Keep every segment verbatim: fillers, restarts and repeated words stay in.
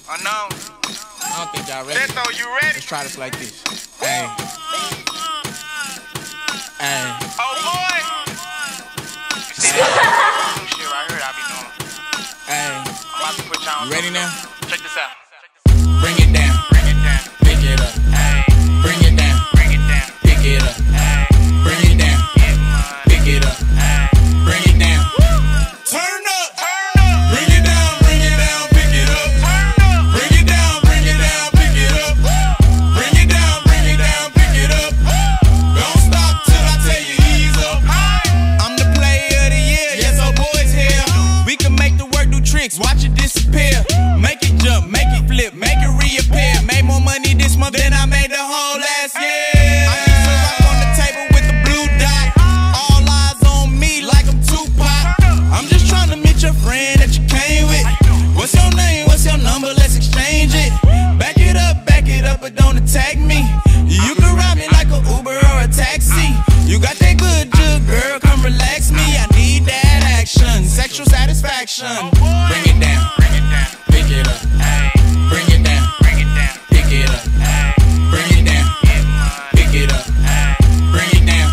Unknown. I don't think y'all ready. Leto, you ready? Let's try this like this. Hey. Hey. Oh boy. You see that? Some shit right here I be doing. Hey. I'm about to put y'all on. You ready now? Check this out. Bring it down. Bring it down. Pick it up. Hey. Bring it down. Bring it down. Pick it up. Hey. Bring it down. Get money. Pick it up. Hey. Bring it down. Turn up. Turn up. Bring it down. Bring it down. Pick it up. Turn up. Bring it down. Bring it down. Pick it up. Bring it down. Bring it down. Pick it up. Don't stop till I tell you ease up. I'm the player of the year. Yes, our boys here. We can make the work do tricks. Watch it disappear. Make it jump. Make it flip. Make it reappear. Made more money this month than I made the whole last year. I used to rock on the table with the blue dot. All eyes on me like I'm Tupac. I'm just trying to meet your friend that you came with. What's your name? What's your number? Let's exchange it. Back it up, back it up, but don't attack me. You can ride me like a Uber or a taxi. You got that good jug, girl, come relax me. I need that action, sexual satisfaction. Bring it down, Bring it down. pick it up. Hey. Bring it down, Bring it down. pick it up. Hey. Bring it down, Get money. pick it up. Hey. Bring it down.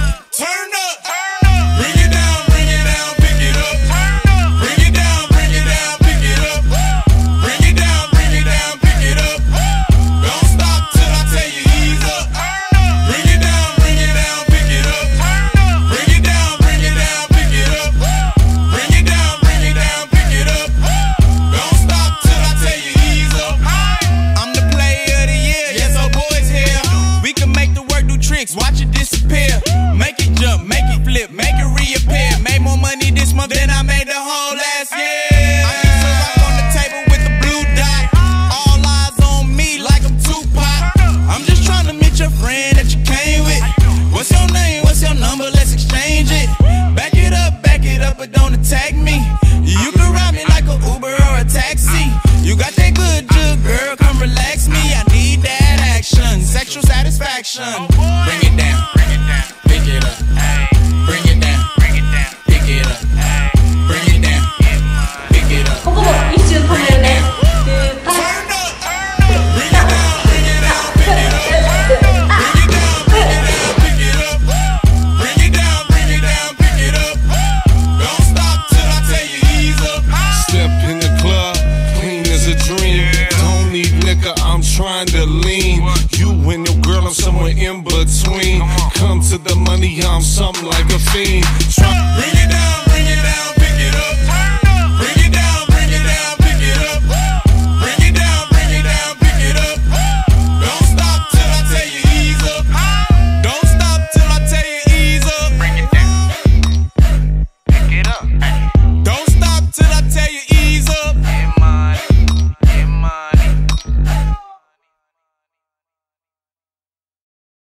Turn up. Bring it down, bring it down, pick it up. Bring it down, bring it down, pick it up. Bring it down, bring it down, pick it up. Don't stop till I tell you ease up. Bring it down, bring it down, pick it up. Bring it down, bring it down, pick it up. Bring it down, bring it down, pick it up. Don't stop till I tell you ease up. I'm the player of the year, yes, our boys here. We can make the work do tricks, watch it disappear. Make it jump, make it flip, make it reappear. Made more money this month than I made the whole last year. I used to rock on the table with the blue dot. All eyes on me like I'm Tupac. I'm just trying to meet your friend that you came with. What's your name? What's your number? Let's exchange it. Back it up, back it up, but don't attack me. You can ride me like a Uber or a taxi. You got that good jug, girl, come relax me. I need that action, sexual satisfaction. Bring it down, Bring it down. pick it up. Hey. Bring it down, Bring it down. pick it up. Hey. Bring it down, Get money. pick it up. ここも一瞬止めるね。で、パッ。 Turn up, bring it down, bring it down, pick it up. Bring it down, bring it down, pick it up. Bring it down, bring it down, pick it up. Don't stop till I tell you ease up. Step in the club, clean as a dream. Don't need liquor, I'm trying to lean. You and your girl, I'm somewhere in between. Come to the money, I'm something like a fiend. Try- Bring it down, bring it down, pick it up.